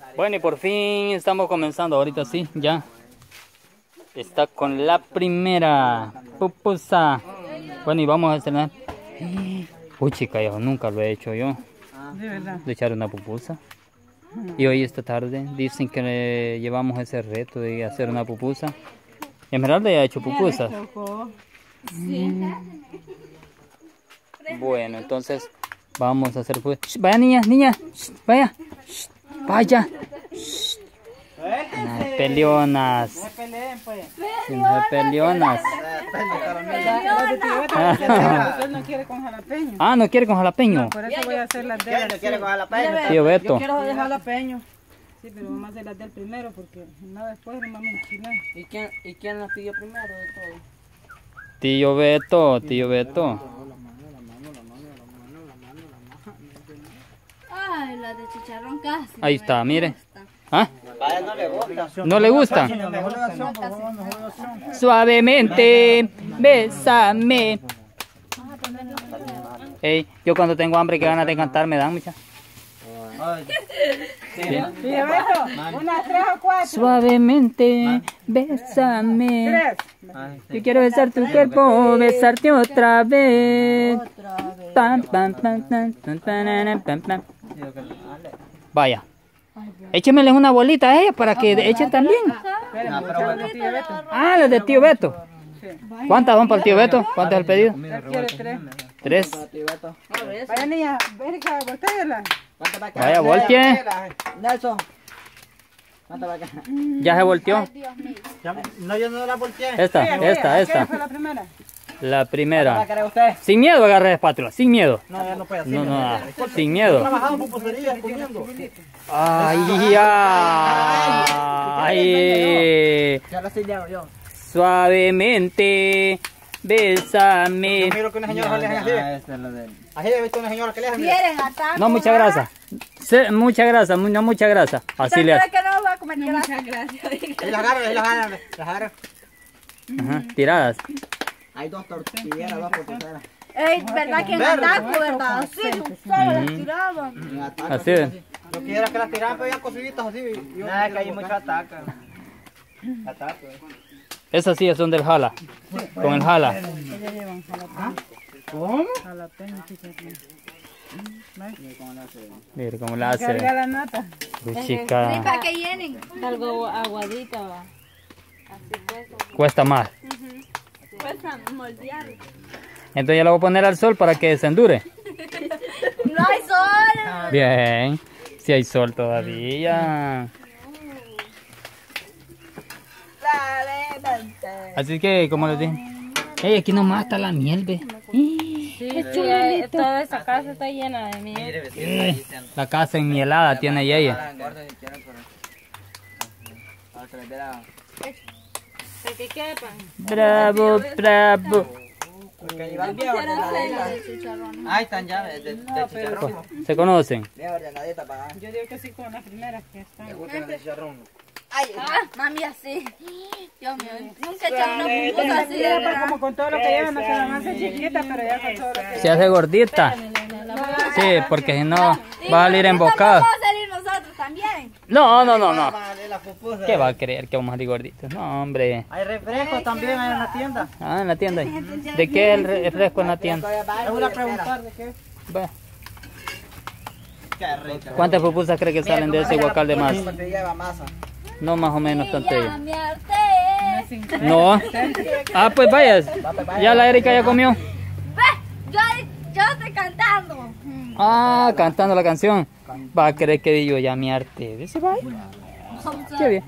Bueno, y por fin estamos comenzando. Ahorita sí, ya. Está con la primera pupusa. Bueno, y vamos a estrenar. Uy, chica, yo nunca lo he hecho yo. De verdad. De echar una pupusa. Y hoy esta tarde dicen que llevamos ese reto de hacer una pupusa. Esmeralda ya ha hecho pupusas. Sí. Bueno, entonces vamos a hacer pupusas. Vaya niña, niña, vaya. Vaya. No, peleonas. No peleen, pues. No, peleonas. Usted no quiere con jalapeño. Ah, ¿no quiere con jalapeño? Por eso voy a hacer las de él. ¿Quiere con jalapeño? Tío Beto. Yo quiero de jalapeño. Sí, pero vamos a hacer las del primero porque nada después nos vamos a enchilar. ¿Y quién las pidió primero de todo? Tío Beto, tío Beto. Ay, la de chicharrón casi. Ahí no está, me mire. gusta. ¿Ah? Vaya, no le gusta. ¿No le gusta? Suavemente, bésame. Ey, yo cuando tengo hambre, que ganas de cantar me dan, mucha. Sí, Beto, unas 3 o 4. Suavemente, bésame. 3. Yo quiero besar tu cuerpo, besarte otra vez. Pam, pam, pam, pam, pam, pam, pam, pam. Vaya. Échemeles una bolita a ella para que echen también. Ah, las de tío Beto. ¿Cuántas van para el tío Beto? ¿Cuánto es el pedido? Quiere 3. 3. Vaya niña, verica, volteala. Vaya, voltee. Nelson. ¿Cuánto va acá? Ya se volteó. Ay, Dios mío. No, yo no la volteé. Esta. ¿Qué fue la primera? La ¿Va a primera. querer usted? Sin miedo agarre la espátula, sin miedo. No, ya no puede así. No, sin miedo. Trabajando en pupusería, comiendo. Ay, ay. Ya lo estoy yo. Suavemente, bésame. Yo miro que una señora le así. Así he visto una señora que le hace. ¿Quieren ataque? No, mucha grasa. Mucha grasa, no mucha grasa. Así le hace. que no va a comer muchas gracias. Y las agarra. Ajá, tiradas. Hay 2 tortilleras, 2 pupuseras. Ey, ¿verdad que en ataco, verdad? Sí, tú solo las tiraban. Así es. Yo quisiera que las tiraran, pero ya cosiditas así. Nada, es que hay mucho ataque. Esas sí son del jala. Con el jala. Ellas llevan jalapeño. ¿Cómo? Jalapeño, chicharrón. Mire cómo la Carga hace. la nata. Uy, Sí, chica. para que llenen. Algo aguadita va. Cuesta más. Cuesta moldear. Entonces ya la voy a poner al sol para que se endure. No hay sol. Bien. Si hay sol todavía. Así que, como les dije. Ey, aquí nomás está la miel, ve. Sí, toda esa casa está llena de miel. La casa enmielada tiene ella. Para que quepan. Bravo, bravo. Ahí están ya, de chicharrón. ¿Se conocen? Yo digo que sí con las primeras que están. Ay, mami, así. Dios mío, nunca he echado una pupusa así, de Pues verdad. como con todo lo que llevan, no se la más chiquita, pero ya con todo lo que Se hace gordita. Sí, porque si no va a salir embocada. Vamos a salir nosotros también. No. ¿Qué va a creer que vamos a salir gorditos? No, hombre. Hay refrescos también hay en la tienda. Ah, en la tienda. ¿De qué el refresco en la tienda? Es una preguntar de qué. Va. Qué rico. ¿Cuántas pupusas cree que salen de ese guacal de más? Porque lleva masa. No, más o menos tanto ellos. Mi arte. No. Ah, pues vayas. Ya la Erika ya comió. Ve, yo estoy cantando. Ah, cantando la canción. Va a creer que digo ya mi arte. Dice, vaya. Qué bien.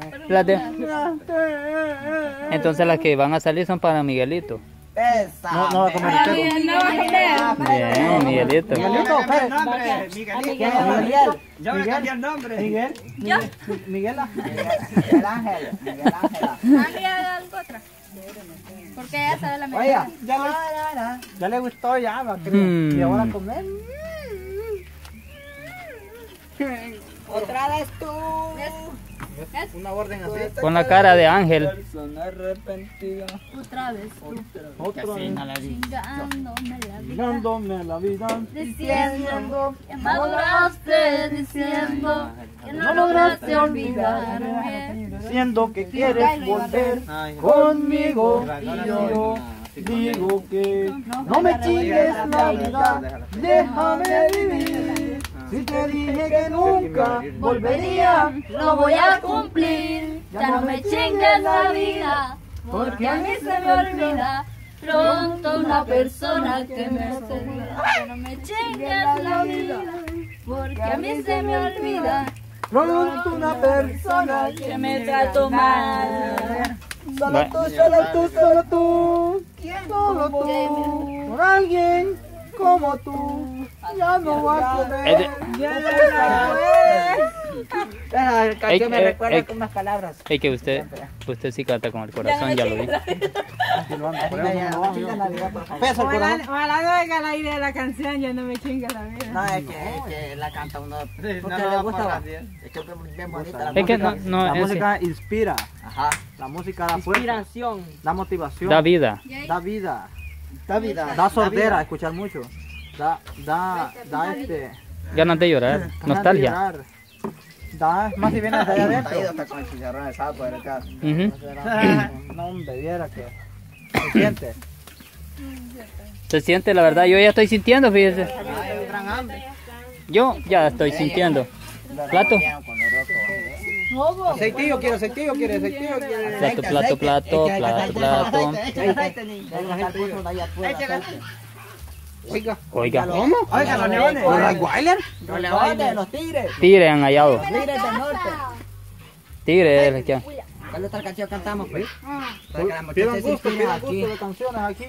Entonces las que van a salir son para Miguelito. No va a comer usted. No va a comer. Bien, Miguelito. Miguelito, Miguel. Yo me cambié el nombre. Miguel. ¿Yo? Miguel Ángel. Mami, haga algo otra. Porque ella sabe la Oiga, medicina. ya le gustó ya, va a querer. Y ahora a comer. Otra vez tú. Una orden así. Con la cara de ángel. Otra vez tú, Dándome la vida. diciendo que maduraste, diciendo que no lograste olvidarme. Diciendo que quieres volver conmigo. Y yo digo que no me chingues la vida. Déjame vivir. Si te dije que nunca volvería, Lo voy a cumplir, ya no me chingues la vida, porque a mí se me olvida pronto una persona que me hace olvidar. Ya no me chingues la vida, porque a mí se me olvida pronto una persona que me trato mal. Solo tú, solo tú, solo tú, solo tú, por alguien como tú, ya no vas a poder. Esa canción me recuerda con unas palabras. Es que usted sí canta con el corazón, ya lo vi. Pesa el corazón. Ojalá no venga la idea de la canción, ya no me chinga la vida. No, es que la canta uno porque le gusta. Es que es bien bonita la Es que música. no, La ese- música inspira. Ajá. La música da fuerza. Inspiración. Da motivación. da vida. Da vida. Da vida. Da sordera, escuchar mucho. Da Ganas de llorar, ganas de nostalgia. llorar. Da más si vienes de allá adentro. Ujú. No, hombre, viera que se siente. Se siente, la verdad, yo ya estoy sintiendo, fíjese. Yo ya estoy sintiendo. Plato. Aceitillo quiere, aceitillo quiere, aceitillo quiere. Plato. Oiga. Oiga, ¿Cómo? Oiga, los leones. ¿Los Weiler? Los leones, los tigres. tigre han hallado. Tigres del norte. Tigre es que. ¿Cuál otra canción cantamos, pues? Pidan gusto de canciones aquí.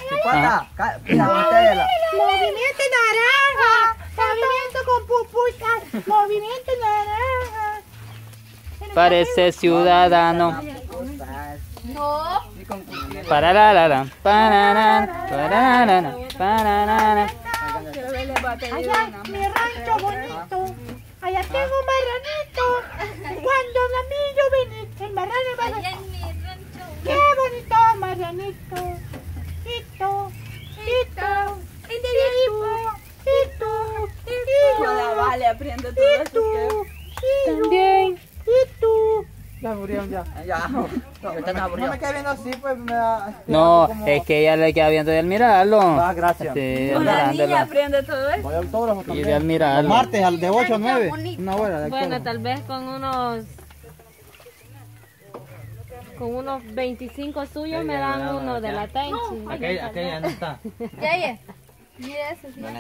Movimiento naranja, movimiento con pupusas, movimiento naranja. Parece ciudadano. No, Pararara, pararara, pararara, pararara. allá mi rancho bonito, allá tengo un marranito. Cuando a mí yo vine, el marrano va a qué bonito marranito. Hito, hito, Hola, vale, aprendo todo eso. también, Ya murieron ya. Ya. No me quedé viendo así, pues me da. No, es que ella le queda viendo de admirarlo. Ah, gracias. Sí, Una niña admirándola. aprende todo eso. Voy al autógrafo Y también. de admirarlo. Martes, al de 8 a 9. Una hora de Bueno, autógrafo. tal vez con unos 25 suyos me dan uno de la Tenchi. Aquella no está. ya. Mira eso, sí.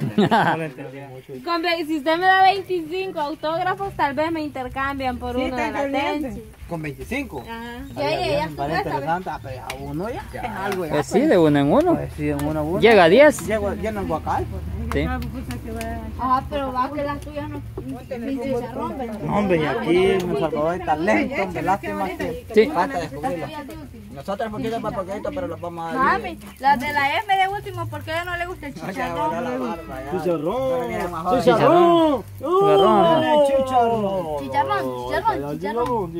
Si usted me da 25 autógrafos, tal vez me intercambian por Sí, uno de está la caliente. Tenchi. Con 25. Ajá. Ya, Vale, interesante. Ah, pero a uno ya es algo. Ya. Pues sí, de uno en uno. Pues sí, de uno a uno. Llega a 10. Llena el guacal. Pues. Sí. Ah, pero va que las tuyas no se rompen. No, hombre, y aquí en El Salvador hay talento, hombre, lástima que Sí. falta descubrirlo. Nosotros poquito más poquito, pero los vamos a dar. Mami, las de la M de último, porque a ella no le gusta el chicharrón. Chicharrón. Chicharrón. Chicharrón. Chicharrón, chicharrón.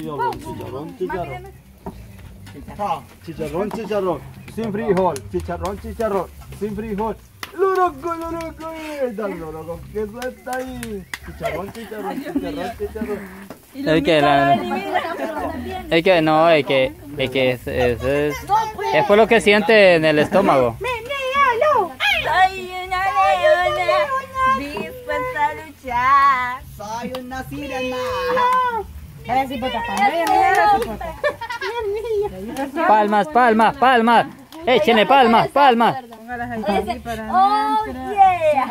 Chicharrón, chicharrón. Sin frijol. Chicharrón, chicharrón. Sin frijol. Loroco, dale loroco. ¿Qué está ahí? Chicharrón, chicharrón, chicharrón. Es que es que no, es por lo que siente en el estómago. Soy una leona, dispuesta a luchar. Soy una sirena. Palmas. Échenle palmas. Póngalas aquí para Oh, yeah.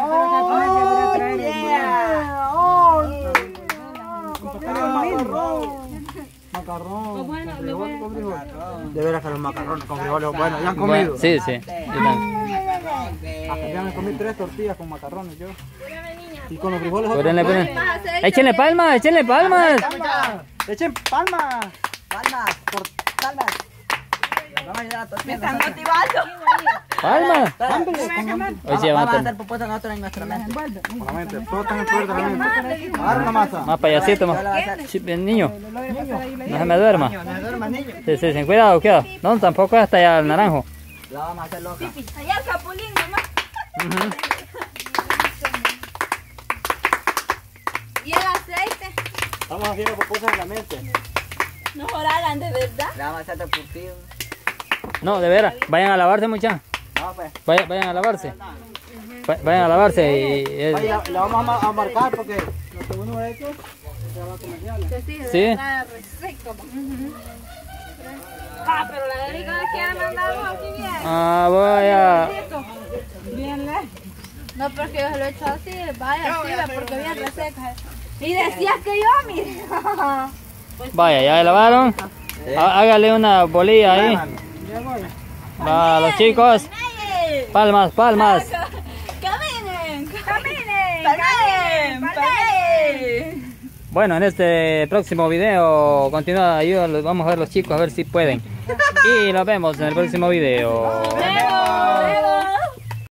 Macarrón. De veras que los macarrones con frijoles, bueno, ya han comido. Bueno, sí. Yo también. Hasta ya me comí 3 tortillas con macarrones yo. Y con los frijoles Pórenle. Échenle palmas. Echen palmas. Palmas. Por palmas. Me están motivando. Palma. Hoy sí Vamos a van hacer propuestas nosotros en nuestra mente. Con la mente. Todo está en el poder de la mente. Agarra la masa. más payasito, más. Sí, el niño. No se me duerma. No se duerma, niño. Sí, sí, sí, cuidado, cuidado. No, tampoco hasta allá el naranjo. La vamos a hacer loca. Allá el capulín, mamá. Ujú. Y el aceite. Estamos haciendo propuestas en la mente. Mejor hagan de verdad. La vamos a hacer de curtido. No, de veras, vayan a lavarse, muchachos. No, pues. Vayan a lavarse. Vayan a lavarse y... Ahí la vamos a marcar porque lo que uno ha hecho se va a comercial. Sí. Está reseco. Ah, pero la Erika es que ya mandamos aquí bien. Ah, vaya. Bien lejos. No, porque yo se lo he hecho así, vaya, así, porque bien reseca. Y decías que yo, mire. Vaya, ya lavaron. Hágale una bolilla ahí. Va, los chicos. Palmas, palmas. Caminen, caminen, caminen, caminen. Bueno, en este próximo video continúa, vamos a ver los chicos a ver si pueden. Y nos vemos en el próximo video. ¡Vemos!